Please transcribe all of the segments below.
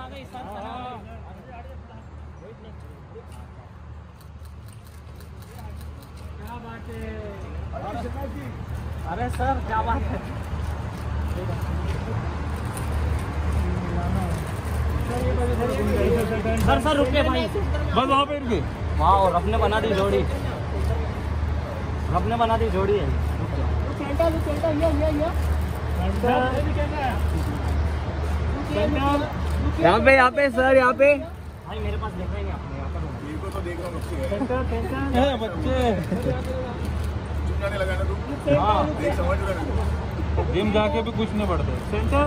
क्या बात है? अरे सर क्या बात है? सर रुके भाई, बस वहाँ पे रुके। वहाँ और अपने बना दी जोड़ी, अपने बना दी जोड़ी है। यहाँ पे सर, यहाँ पे भाई मेरे पास देख रहे हैं अपने यहाँ पर तो देख रहा हूँ बच्चे लगा ना तू। हाँ देख समझ रहा जिम जाके भी कुछ नहीं पड़ते। सेंटर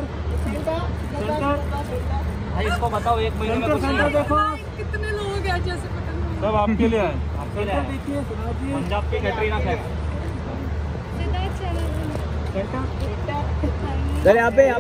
भाई इसको बताओ 1 महीने में कुछ देखो कितने लोग हैं जैसे पता नहीं। सब आपके लिए आए। आपके लिए पंजाब की कैटरीना कैफ। सर यहाँ पे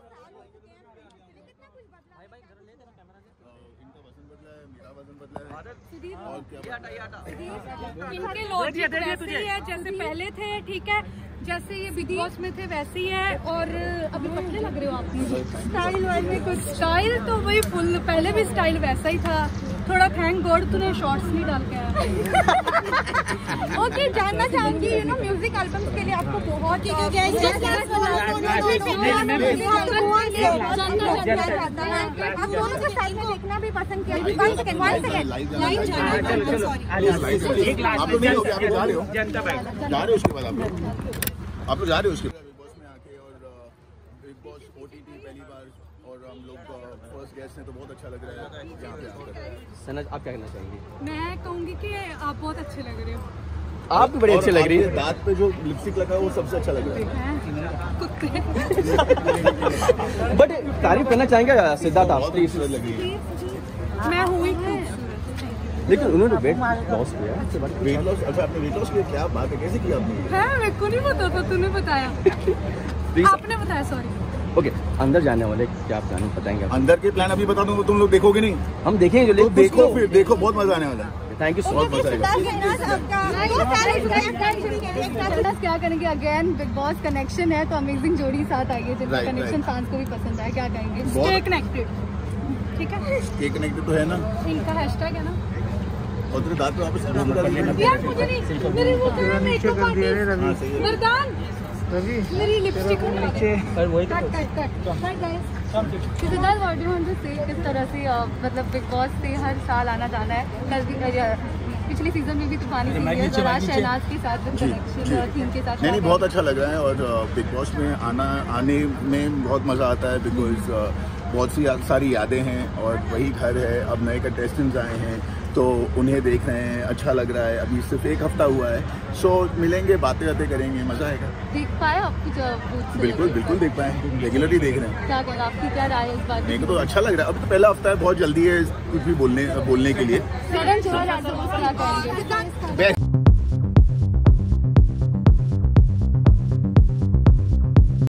इनके लॉजिक वैसे ही है जैसे पहले थे, ठीक है, जैसे ये बिग बॉस में थे वैसे ही है। और अभी पतले लग रहे हो आप। स्टाइल वाइज में कुछ स्टाइल तो वही फुल, पहले भी स्टाइल वैसा ही था। थोड़ा थैंक गॉड तूने शॉर्ट्स नहीं डाल के आया। ओके, जानना चाहूंगी यू नो म्यूजिक एल्बम्स के लिए आपको बहुत आप दोनों के स्टाइल में देखना भी पसंद किया। आप लोग जा रहे हो उसके बिग बॉस में आके, और बिग बॉस OTT पहली बार और हम लोग फर्स्ट गेस्ट हैं, तो बहुत अच्छा लग रहा है यहाँ पे आकर। सनज आप क्या कहना चाहेंगी? मैं कहूँगी कि आप बहुत अच्छे लग रहे हो। आप भी बड़ी अच्छी लग रही है। दांत पे जो लिपस्टिक लगा है वो सबसे अच्छा लग रहा है। कुत्ते बट तारीफ करना चाहेंगे सिद्धार्थ आप प्लीज? मैं हुई लेकिन उन्होंने वेट लॉस किया। Weight loss? अच्छा, आपने वेट लॉस किया? क्या बात है, कैसे किया आपने? है, मेरे को नहीं पता था, तूने बताया। आपने बताया, सॉरी। ओके, अंदर जाने वाले क्या प्लान बताएंगे? अंदर के प्लान अभी बता दूं, तुम लोग देखोगे नहीं? हम देखेंगे जो देखो, फिर देखो, बहुत मजा आने वाला है। Thank you so much. क्या करेंगे? अगेन बिग बॉस कनेक्शन है तो अमेजिंग जोड़ी साथ आई है, जिनका कनेक्शन फैंस को भी पसंद आया। क्या कहेंगे? स्टे कनेक्टेड, ठीक है? स्टे कनेक्टेड तो है ना, इनका हैशटैग है ना। और तेरे दांत पे वापस यार मुझे नहीं, मेरी वो मेकअप आर्टिस्ट वरदान, मेरी लिपस्टिक सर वही तो। Siddharth, what do you want to say? किस तरह से मतलब बिग बॉस से हर साल आना जाना है, कल भी पिछले सीजन में भी तूफानी सीरीज और आज शहनाज के साथ कनेक्शन और थीम के साथ। नहीं, बहुत अच्छा लग रहा है। और बिग बॉस में आने में बहुत मजा आता है, बिकॉज बहुत सी सारी यादें हैं और वही घर है। अब नए कंटेस्टेंट्स आए हैं तो उन्हें देख रहे हैं, अच्छा लग रहा है। अभी सिर्फ 1 हफ्ता हुआ है, सो मिलेंगे, बातें करेंगे, मजा आएगा। देख पाए आपकी? बिल्कुल देख पाए, रेगुलरली देख रहे हैं। क्या कहना, आपकी क्या राय है इस बात? मेरे को तो अच्छा लग रहा है। अभी तो पहला हफ्ता है, बहुत जल्दी है कुछ भी बोलने के लिए। क्या कहेंगे?